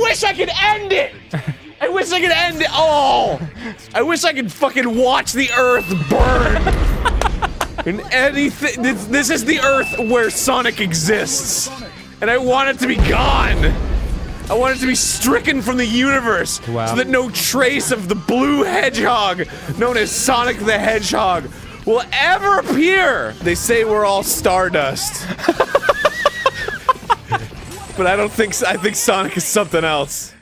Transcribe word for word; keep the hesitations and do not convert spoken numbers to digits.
wish I could end it! I wish I could end it. Oh! I wish I could fucking watch the Earth burn! And anything- this, this is the Earth where Sonic exists. And I want it to be gone! I want it to be stricken from the universe, Wow. so that no trace of the blue hedgehog, known as Sonic the Hedgehog, will ever appear! They say we're all stardust. But I don't think- I think Sonic is something else.